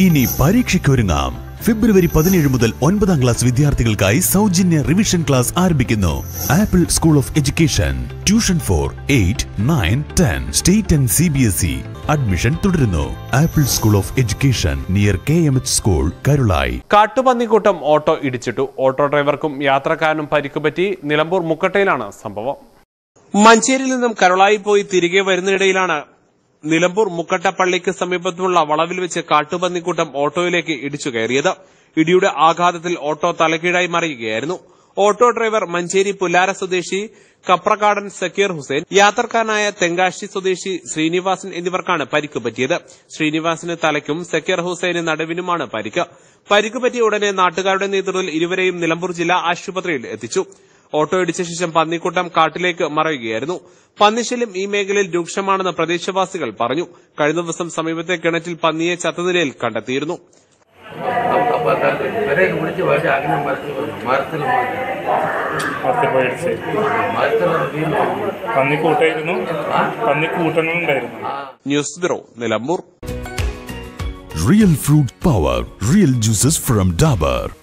ഇനി പരീക്ഷയ്ക്കൊരുങ്ങാം. ഫെബ്രുവരി 17 മുതൽ 9ാം ക്ലാസ് വിദ്യാർത്ഥികൾക്കായി സൗജന്യ റിവിഷൻ ക്ലാസ് ആരംഭിക്കുന്നു. Apple School of Education. Tuition for 8, 9, 10 state and CBSE. Admission തുടരുന്നു. Apple School of Education near KMH school, Karulai. കാട്ടുപന്നിക്കൂട്ടം ഓട്ടോ ഇടിച്ചിട്ടു. ഓട്ടോ ഡ്രൈവർക്കും യാത്രക്കാരനും പരിക്കുപറ്റി. നിലമ്പൂർ മുക്കട്ടയിലാണ് സംഭവം. മഞ്ചേരിയിൽ നിന്നും കരുളായി പോയി തിരികെ വരുന്നതിനിടയിലാണ് നിലമ്പൂർ മുക്കട്ട പള്ളിക്ക് സമീപത്തുള്ള വളവിൽ വെച്ച് കാട്ടുപന്നിക്കൂട്ടം ഓട്ടോയിലേക്ക് ഇടിച്ചു കയറിയത്. ഇടിയുടെ ആഘാതത്തിൽ ഓട്ടോ തലകീഴായി മറിയുകയായിരുന്നു. ഓട്ടോ ഡ്രൈവർ മഞ്ചേരി പുല്ലാര സ്വദേശി കപ്രക്കാടൻ സക്കീർ ഹുസൈൻ, യാത്രക്കാരനായ തെങ്കാശി സ്വദേശി ശ്രീനിവാസൻ എന്നിവർക്കാണ് പരിക്ക് പറ്റിയത്. ശ്രീനിവാസിന് തലയ്ക്കും സക്കീർ ഹുസൈന് നടുവിനുമാണ് പരിക്ക്. പരിക്കുപറ്റിയ ഉടനെ നാട്ടുകാരുടെ നേതൃത്വത്തിൽ ഇരുവരെയും നിലമ്പൂർ ജില്ലാ ആശുപത്രിയിൽ എത്തിച്ചു. ഓട്ടോ ഇടിച്ച ശേഷം പന്നിക്കൂട്ടം കാട്ടിലേക്ക് മറയുകയായിരുന്നു. പന്നിശല്യം ഈ മേഖലയിൽ രൂക്ഷമാണെന്ന് പ്രദേശവാസികൾ പറഞ്ഞു. കഴിഞ്ഞ ദിവസം സമീപത്തെ കിണറ്റിൽ പന്നിയെ ചത്ത നിലയിൽ കണ്ടെത്തിയിരുന്നു. News bureau, Nilambur. Real fruit power, real juices from Dabur.